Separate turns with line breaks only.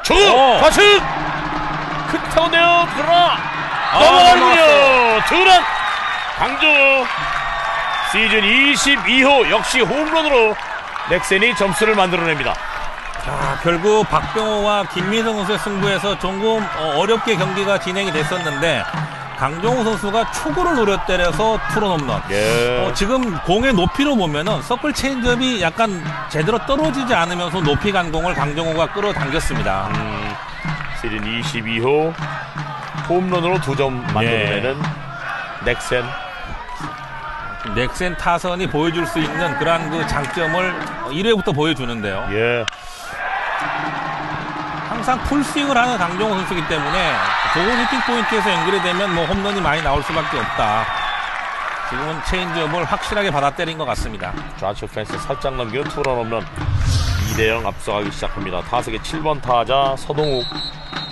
좌측 큰 타고 내어 들어라. 넘어가는군요. 득란 강정호 시즌 22호 역시 홈런으로 넥센이 점수를 만들어냅니다.
자, 결국 박병호와 김민성 선수의 승부에서 조금 어렵게 경기가 진행이 됐었는데 강정호 선수가 초구를 노려 때려서 투런 홈런.
예.
지금 공의 높이로 보면은 서클 체인지업이 약간 제대로 떨어지지 않으면서 높이 간 공을 강정호가 끌어당겼습니다.
시즌 22호 홈런으로 2점 만들어내는
넥센 타선이 보여줄 수 있는 그러한 그 장점을 1회부터 보여주는데요.
예.
항상 풀스윙을 하는 강정호 선수이기 때문에 좋은 히팅 포인트에서 연결이 되면 뭐 홈런이 많이 나올 수밖에 없다. 지금은 체인지업을 확실하게 받아 때린 것 같습니다.
좌측 펜스 살짝 넘기는 투런 홈런. 2대0 앞서가기 시작합니다. 타석의 7번 타자 서동욱.